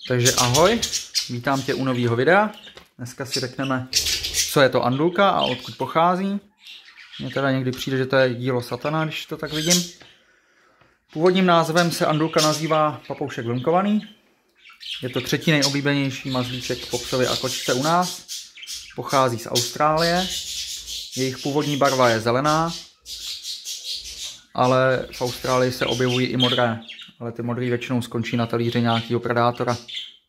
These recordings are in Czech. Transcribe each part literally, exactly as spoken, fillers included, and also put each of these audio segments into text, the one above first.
Takže ahoj, vítám tě u nového videa. Dneska si řekneme, co je to andulka a odkud pochází. Mně teda někdy přijde, že to je dílo satana, když to tak vidím. Původním názvem se andulka nazývá papoušek vlnkovaný. Je to třetí nejoblíbenější mazlíček po psovi a kočce u nás. Pochází z Austrálie. Jejich původní barva je zelená, ale v Austrálii se objevují i modré. Ale ty modré většinou skončí na talíři nějakého predátora.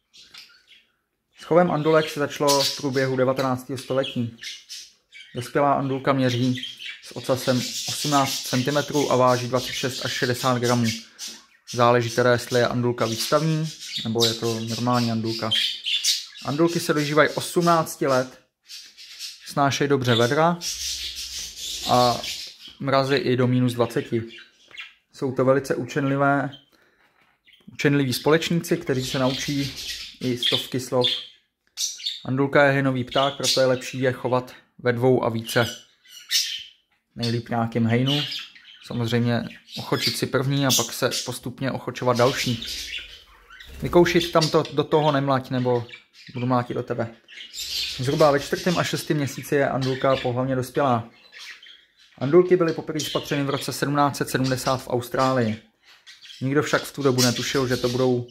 S chovem andulek se začalo v průběhu devatenáctého století. Dospělá andulka měří s ocasem osmnáct centimetrů a váží dvacet šest až šedesát gramů. Záleží teda, jestli je andulka výstavní, nebo je to normální andulka. Andulky se dožívají osmnáct let, snášejí dobře vedra a mrazy i do minus dvacet. Jsou to velice učenlivé, učenliví společníci, kteří se naučí i stovky slov. Andulka je hejnový pták, proto je lepší je chovat ve dvou a více. Nejlíp nějakým hejnu. Samozřejmě ochočit si první a pak se postupně ochočovat další. Vykoušit tam to do toho nemlať, nebo budu mlátit do tebe. Zhruba ve čtvrtém a šestém měsíci je andulka pohlavně dospělá. Andulky byly poprvé spatřeny v roce sedmnáct set sedmdesát v Austrálii. Nikdo však v tu dobu netušil, že to budou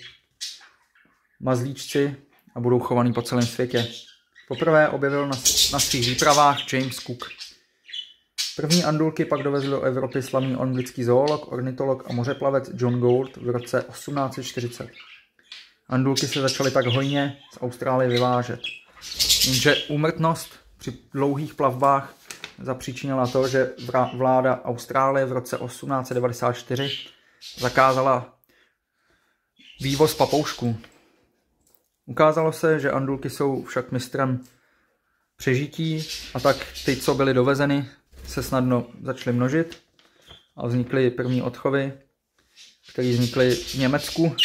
mazlíčci a budou chovaný po celém světě. Poprvé objevil na, na svých výpravách James Cook. První andulky pak dovezl do Evropy slavný anglický zoolog, ornitolog a mořeplavec John Gould v roce osmnáct set čtyřicet. Andulky se začaly tak hojně z Austrálie vyvážet. Jenže úmrtnost při dlouhých plavbách zapříčinila to, že vláda Austrálie v roce osmnáct set devadesát čtyři zakázala vývoz papoušků. Ukázalo se, že andulky jsou však mistrem přežití a tak ty, co byly dovezeny, se snadno začaly množit a vznikly první odchovy, které vznikly v Německu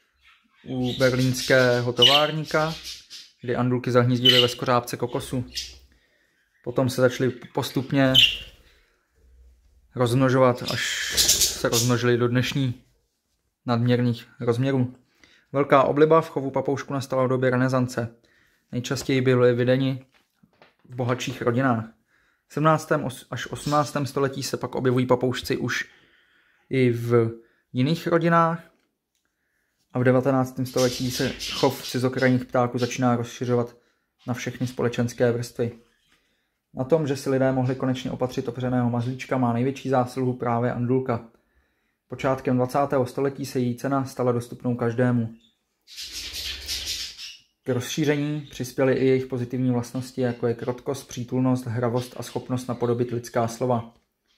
u berlínského továrníka, kdy andulky zahnízdily ve skořápce kokosu. Potom se začaly postupně rozmnožovat, až se rozmnožily do dnešní nadměrných rozměrů. Velká obliba v chovu papoušku nastala v době renesance. Nejčastěji byly viděni v bohatších rodinách. V sedmnáctém až osmnáctém století se pak objevují papoušci už i v jiných rodinách a v devatenáctém století se chov cizokrajných ptáků začíná rozšiřovat na všechny společenské vrstvy. Na tom, že si lidé mohli konečně opatřit opřeného mazlíčka, má největší zásluhu právě andulka. Počátkem dvacátého století se její cena stala dostupnou každému. K rozšíření přispěly i jejich pozitivní vlastnosti, jako je krotkost, přítulnost, hravost a schopnost napodobit lidská slova.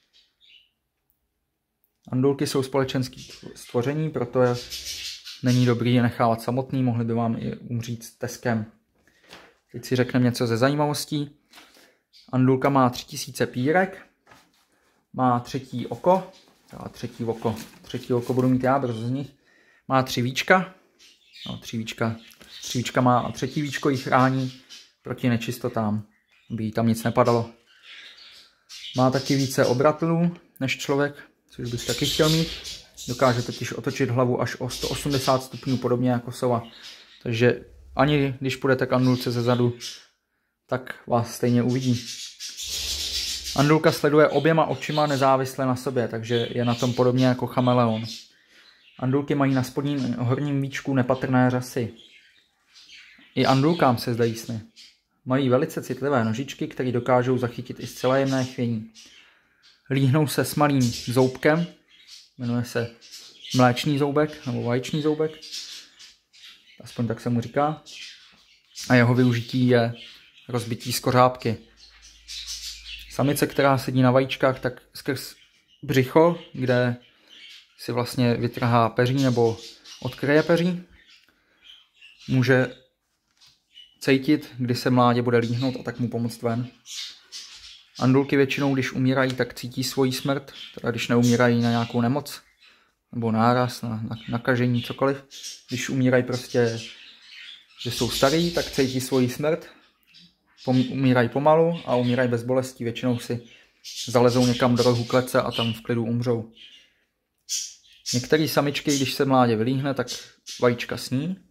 Andulky jsou společenský stvoření, proto je, není dobrý je nechávat samotný, mohli by vám i umřít s teskem. Teď si řekneme něco ze zajímavostí. Andulka má tři tisíce pírek, má třetí oko, teda třetí oko, třetí oko budu mít já, brzo z nich, má tři víčka, no tři víčka, tři víčka má a třetí víčko ji chrání proti nečistotám, aby jí tam nic nepadalo. Má taky více obratlů než člověk, což bych taky chtěl mít, dokáže totiž otočit hlavu až o sto osmdesát stupňů, podobně jako sova, takže ani když půjdete k andulce ze zadu, tak vás stejně uvidí. Andulka sleduje oběma očima nezávisle na sobě, takže je na tom podobně jako chameleon. Andulky mají na spodním a horním víčku nepatrné řasy. I andulkám se zdají sny. Mají velice citlivé nožičky, které dokážou zachytit i zcela jemné chvění. Líhnou se s malým zoubkem, jmenuje se mléčný zoubek nebo vaječný zoubek, aspoň tak se mu říká, a jeho využití je rozbití skořápky. Samice, která sedí na vajíčkách, tak skrz břicho, kde si vlastně vytrhá peří nebo odkryje peří, může cítit, kdy se mládě bude líhnout a tak mu pomoct ven. Andulky většinou, když umírají, tak cítí svoji smrt, teda když neumírají na nějakou nemoc nebo náraz, na, na nakažení, cokoliv. Když umírají prostě, že jsou starý, tak cítí svoji smrt. Umírají pomalu a umírají bez bolesti. Většinou si zalezou někam do rohu klece a tam v klidu umřou. Některé samičky, když se mládě vylíhne, tak vajíčka sní.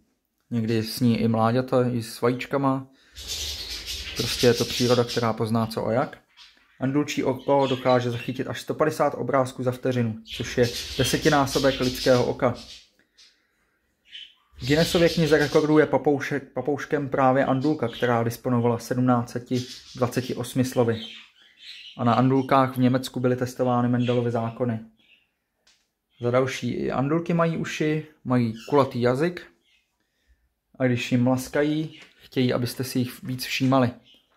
někdy sní i mláďata, i s vajíčkama. Prostě je to příroda, která pozná co a jak. Andulčí oko dokáže zachytit až sto padesát obrázků za vteřinu, což je desetinásobek lidského oka. V Guinnessově knize rekordů je papoušek, papouškem právě andulka, která disponovala sedmnáct set dvacet osm slovy. A na andulkách v Německu byly testovány Mendelovy zákony. Za další, i andulky mají uši, mají kulatý jazyk a když jim mlaskají, chtějí, abyste si jich víc všímali.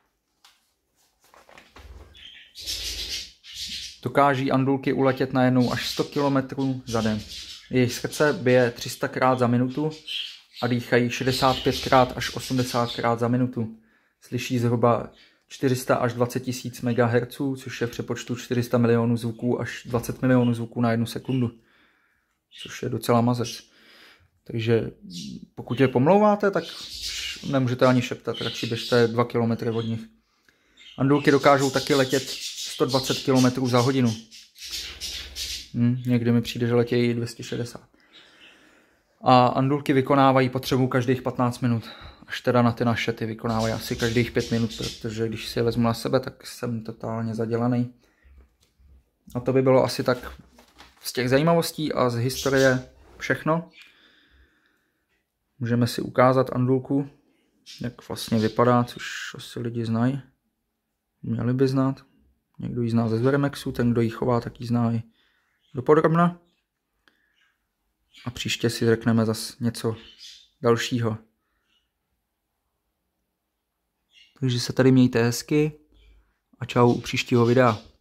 Dokáží andulky uletět najednou až sto kilometrů za den. Jejich srdce bije tři sta krát za minutu a dýchají šedesát pět krát až osmdesát krát za minutu. Slyší zhruba čtyři sta až dvacet tisíc megahertzů, což je v přepočtu čtyři sta milionů zvuků až dvacet milionů zvuků na jednu sekundu. Což je docela mazec. Takže pokud je pomlouváte, tak nemůžete ani šeptat, radši běžte dva kilometry od nich. Andulky dokážou taky letět sto dvacet kilometrů za hodinu. Hm, někdy mi přijde, že letějí dvě stě šedesát. A andulky vykonávají potřebu každých patnáct minut. Až teda na ty naše ty vykonávají asi každých pět minut, protože když si je vezmu na sebe, tak jsem totálně zadělaný. A to by bylo asi tak z těch zajímavostí a z historie všechno. Můžeme si ukázat andulku, jak vlastně vypadá, což asi lidi znají. Měli by znát. Někdo ji zná ze Zvermexu, ten, kdo ji chová, tak ji zná i dopodrobna. A příště si řekneme zase něco dalšího. Takže se tady mějte hezky a čau u příštího videa.